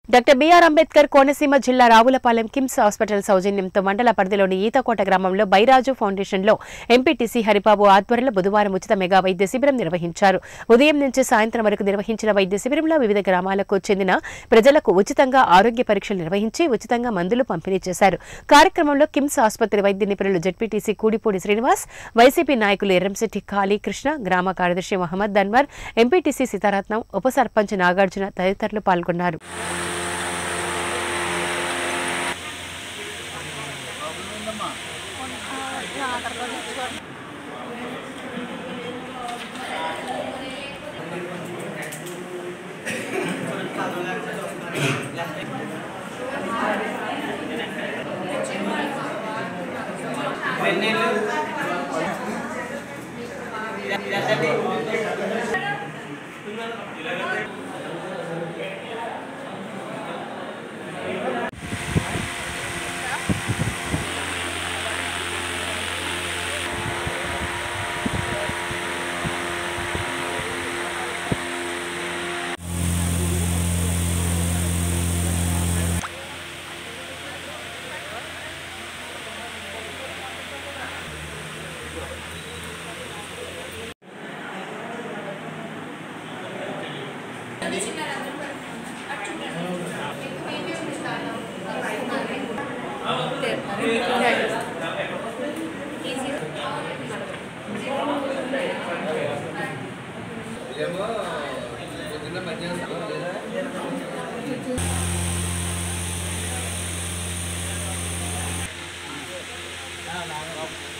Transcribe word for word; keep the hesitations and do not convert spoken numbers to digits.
Doctor BR Ambedkar Konaseema జిల్లా Ravulapalem KIMS hospital సౌజన్యంతో మండల పరిధిలోని ఈతకోట గ్రామంలో బైరాజు ఫౌండేషన్లో ఎంపీటీసీ హరిబాబు ఆధ్వర్యంలో బుధవారం ఉచిత మెగా వైద్య శిబిరం నిర్వహించారు. ఉదయం నుంచి సాయంత్రం వరకు నిర్వహించిన వైద్య శిబిరంలో వివిధ గ్రామాలకు చెందిన ప్రజలకు ఉచితంగా ఆరోగ్య పరీక్షలు నిర్వహించి ఉచితంగా మందులు పంపిణీ చేశారు. కార్యక్రమంలో కిమ్స్ ఆసుపత్రి వైద్య నిపుణులు జెడ్పీటీసీ కూడిపూడి శ్రీనివాస్, వైసీపీ నాయకులు ఎర్రంశెట్టి కాళీ కృష్ణ, గ్రామ కార్యదర్శి మహమ్మద్ అన్వర్, ఎంపీటీసీ సీతారత్నం, ఉప సర్పంచ్ నాగార్జున తదితరులు పాల్గొన్నారు. Nah, nah,